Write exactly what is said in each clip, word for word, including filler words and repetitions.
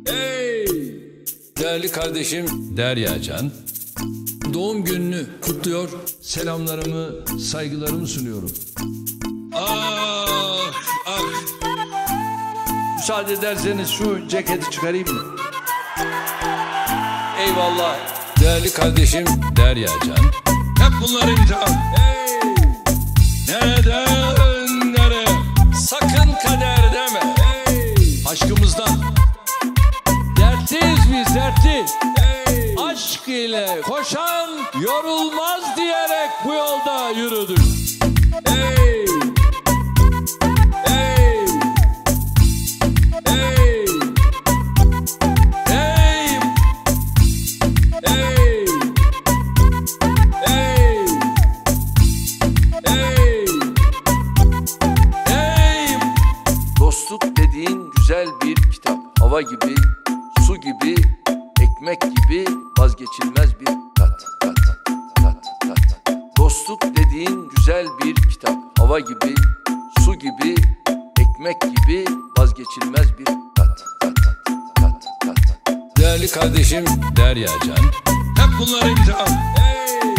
Hey! Değerli kardeşim Deryacan, doğum gününü kutluyor, selamlarımı, saygılarımı sunuyorum. Ah, ah! Müsaade ederseniz şu ceketi çıkarayım mı? Eyvallah. Değerli kardeşim Deryacan, hep bunlar imtihan. Hey! Neden, nereye? Sakın kader deme. Hey! Aşkımızdan dertliyiz biz, dertli. Hey! Aşk ile koşan yorulmaz diyerek bu yolda yürüdük. Hey! Hey! Hey! Hey! Hey! Hey! Hey! Hey! Dostluk dediğin güzel bir kitap. Hava gibi, su gibi, ekmek gibi vazgeçilmez bir tat, tat, tat, tat. Dostluk dediğin güzel bir kitap. Hava gibi, su gibi, ekmek gibi vazgeçilmez bir tat, tat, tat, tat. Değerli kardeşim Deryacan, hep bunlar imtihan. Hey!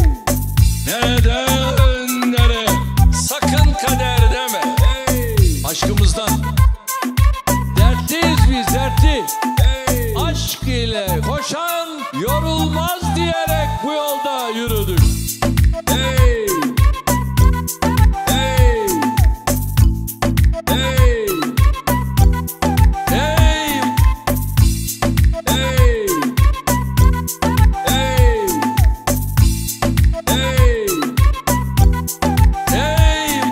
Neden, nereye? Sakın kader deme. Hey! Aşkımızdan dertliyiz biz, dertli. Hey! Aşk ile koşan yorulmaz diyerek bu yolda yürüdük. Hey! Hey! Hey! Hey! Hey! Hey! Hey! Hey!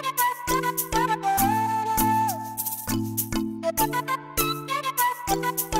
Thank you.